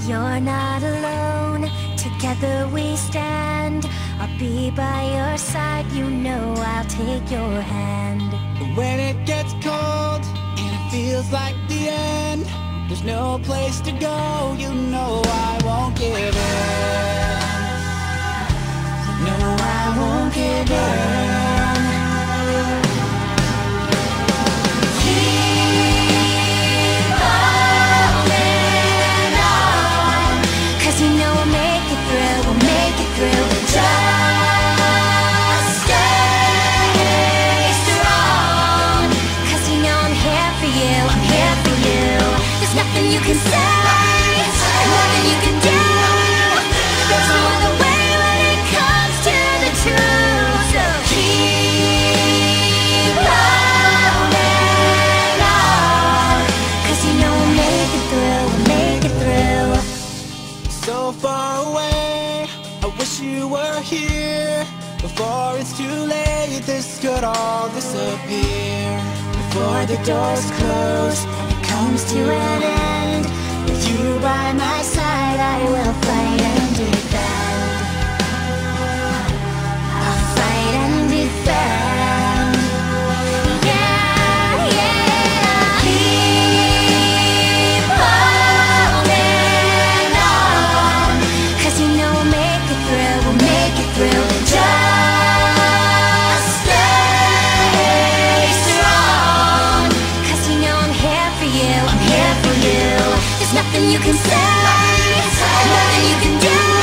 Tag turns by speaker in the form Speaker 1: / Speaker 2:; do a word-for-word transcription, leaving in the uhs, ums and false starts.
Speaker 1: You're not alone, together we stand. I'll be by your side, you know I'll take your hand.
Speaker 2: When it gets cold and it feels like the end, there's no place to go, you know I won't give in. No, I won't give in.
Speaker 1: You can say, nothing you can do. There's no other way when it comes to the truth. So keep holding on, 'cause you know we'll make it through, we'll make it through.
Speaker 2: So far away, I wish you were here. Before it's too late, this could all disappear. Before the doors close and it comes to an end, with you by my side, I will fight and defend. I'll fight and defend.
Speaker 1: Yeah, yeah. Keep holding on, 'cause you know we'll make it through, we'll make it through. Just stay strong, 'cause you know I'm here for you, I'm here for you. There's nothing you can say, nothing you can do.